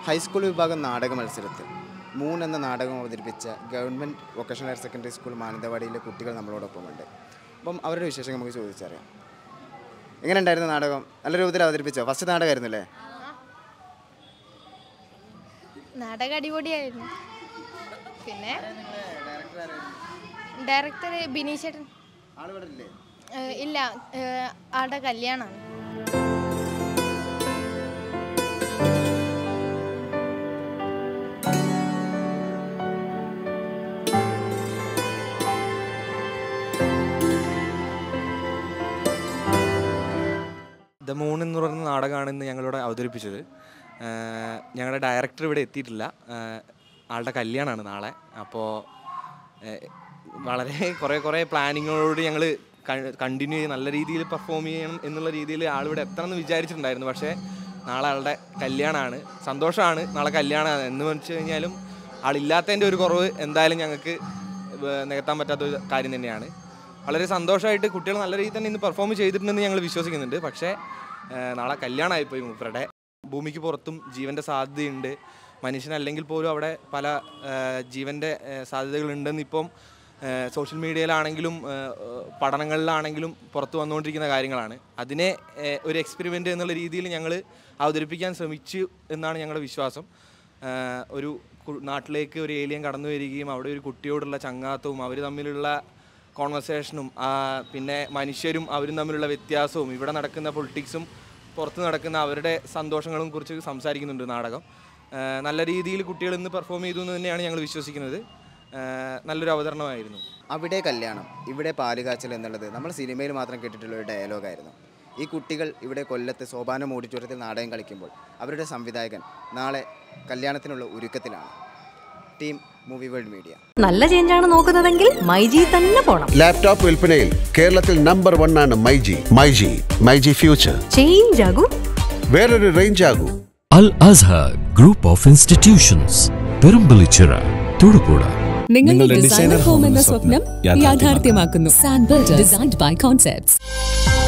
High school വിഭാഗം നാടക മത്സരത്തിൽ 3 എന്ന നാടകം അവതരിപ്പിച്ച government vocational higher secondary school മാനന്തവാടിയിലെ കുട്ടികൾ നമ്മളോടൊപ്പമുണ്ട്. അപ്പം അവരുടെ വിശേഷം നമുക്ക് ചോദിച്ചറിയാം. എങ്ങനെ ഉണ്ടായിരുന്നു നാടകം? നല്ല രൂപത്തിൽ അവതരിപ്പിച്ചോ? ഫസ്റ്റ് നാടകമായിരുന്നു അല്ലേ? നാടകം അടിപൊളിയായിരുന്നു. പിന്നെ ഡയറക്ടർ ബിനീഷേട്ടൻ ഇല്ല, ആളുടെ കല്യാണമാണ്. ദ മൂൺ എന്ന് പറയുന്ന നാടകമാണ് ഇന്ന് ഞങ്ങളിവിടെ അവതരിപ്പിച്ചത്. ഞങ്ങളുടെ ഡയറക്ടർ ഇവിടെ എത്തിയിട്ടില്ല, ആളുടെ കല്യാണമാണ് നാളെ. അപ്പോൾ വളരെ കുറേ പ്ലാനിങ്ങോട് ഞങ്ങൾ കണ്ടിന്യൂ ചെയ്ത് നല്ല രീതിയിൽ പെർഫോം ചെയ്യണം എന്നുള്ള രീതിയിൽ ആളിവിടെ എത്തണമെന്ന് വിചാരിച്ചിട്ടുണ്ടായിരുന്നു. പക്ഷേ നാളെ ആളുടെ കല്യാണമാണ്. സന്തോഷമാണ് നാളെ കല്യാണമാണ് എന്ന് വെച്ച് കഴിഞ്ഞാലും ആളില്ലാത്തതിൻ്റെ ഒരു കുറവ് എന്തായാലും ഞങ്ങൾക്ക് നികത്താൻ പറ്റാത്തൊരു കാര്യം തന്നെയാണ്. വളരെ സന്തോഷമായിട്ട് കുട്ടികൾ നല്ല രീതിയിൽ തന്നെ ഇന്ന് പെർഫോം ചെയ്തിട്ടുണ്ടെന്ന് ഞങ്ങൾ വിശ്വസിക്കുന്നുണ്ട്. പക്ഷേ നാളെ കല്യാണമായിപ്പോയി മൂപ്പരുടെ. ഭൂമിക്ക് പുറത്തും ജീവൻ്റെ സാധ്യതയുണ്ട്. മനുഷ്യനല്ലെങ്കിൽ പോലും അവിടെ പല ജീവൻ്റെ സാധ്യതകളുണ്ടെന്ന് ഇപ്പം സോഷ്യൽ മീഡിയയിലാണെങ്കിലും പഠനങ്ങളിലാണെങ്കിലും പുറത്തു വന്നുകൊണ്ടിരിക്കുന്ന കാര്യങ്ങളാണ്. അതിനെ ഒരു എക്സ്പെരിമെൻ്റ് എന്നുള്ള രീതിയിൽ ഞങ്ങൾ അവതരിപ്പിക്കാൻ ശ്രമിച്ചു എന്നാണ് ഞങ്ങളുടെ വിശ്വാസം. ഒരു നാട്ടിലേക്ക് ഒരു ഏലിയൻ കടന്നു വരികയും അവിടെ ഒരു കുട്ടിയോടുള്ള ചങ്ങാത്തവും അവർ തമ്മിലുള്ള കോൺവെർസേഷനും പിന്നെ മനുഷ്യരും അവരും തമ്മിലുള്ള വ്യത്യാസവും ഇവിടെ നടക്കുന്ന പൊളിറ്റിക്സും പുറത്ത് നടക്കുന്ന അവരുടെ സന്തോഷങ്ങളും കുറിച്ച് സംസാരിക്കുന്നുണ്ട് നാടകം. നല്ല രീതിയിൽ കുട്ടികൾ ഇന്ന് പെർഫോം ചെയ്തു എന്ന് തന്നെയാണ് ഞങ്ങൾ വിശ്വസിക്കുന്നത്. നല്ലൊരു അവതരണമായിരുന്നു. അവിടെ കല്യാണം ഇവിടെ പാലുകാച്ചൽ എന്നുള്ളത് നമ്മൾ സിനിമയിൽ മാത്രം കേട്ടിട്ടുള്ള ഒരു ഡയലോഗായിരുന്നു. ഈ കുട്ടികൾ ഇവിടെ കൊല്ലത്ത് സോപാനം ഓഡിറ്റോറിയത്തിൽ നാടകം കളിക്കുമ്പോൾ അവരുടെ സംവിധായകൻ നാളെ കല്യാണത്തിനുള്ള ഒരുക്കത്തിലാണ്. Team movie world media. നല്ല ചേഞ്ചാണ് നോക്കുന്നതെങ്കിൽ മൈജി തന്നെ പോണം. ലാപ്ടോപ്പ് വിൽപ്പനയിൽ കേരളത്തിൽ നമ്പർ 1 ആണ് മൈജി ഫ്യൂച്ചർ. ചേഞ്ച് ആകൂ, വേറൊരു റേഞ്ച് ആകൂ. Al Azhar group of institutions, Perumpillichira, Thodupuzha. നിങ്ങളുടെ ഡിസൈനർ ഹോം എന്ന സ്വപ്നം യാഥാർത്ഥ്യമാക്കുന്നു. Sand builders, designed by concepts.